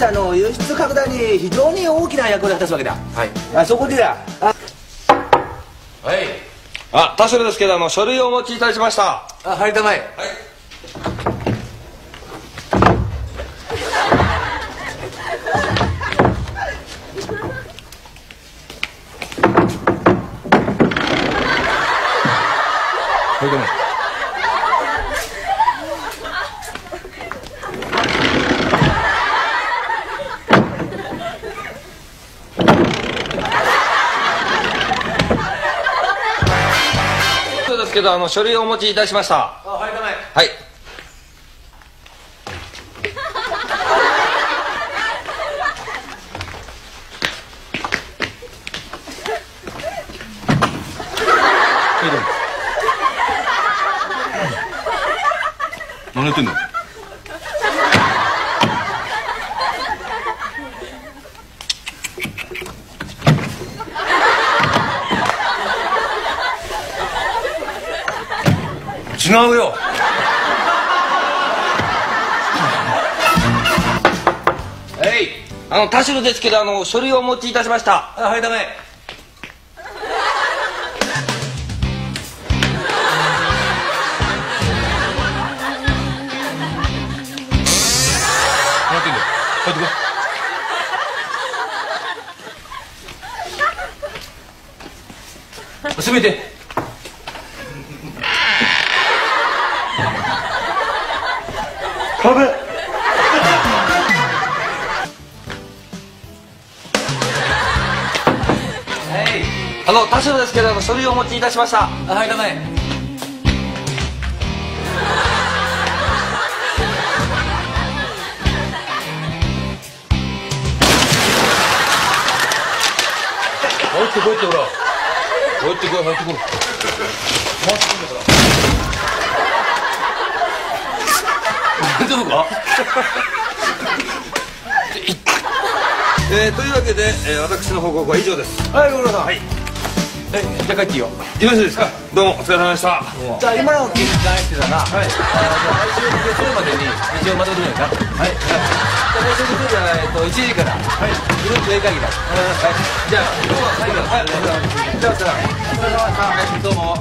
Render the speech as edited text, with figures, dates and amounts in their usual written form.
社の輸出拡大に非常に大きな役割を果たすわけだ。はい。そこでだ。 はい。田代ですけど書類をお持ちいたしました。 入りたまえ。はい。 ですけど書類をお持ちいたしました。 はいたまえ。 はい。何やってんの？違うよ。田代ですけど書類をお持ちいたしました。 はいダメ。 何やってんだよ。帰ってこい。閉めて。 壁。 田代ですけど書類をお持ちいたしました。 はいダメ。 入ってこいってほら。入ってこい入ってこい。回ってくんだから。大丈夫か？というわけで、私の報告は以上です。 はいご苦労さん。 はい。 じゃあ帰っていいよ。 よろしいですか？どうもお疲れ様でした。 じゃあ今の聞いてないってたな。はい。来週月曜までに一応まとめてくれるか。はい。じゃあ来週月曜日は1時から。はい。グループ A 会議だ。はい。じゃあ今日は最後。はい。じゃあお疲れ様でした。どうも。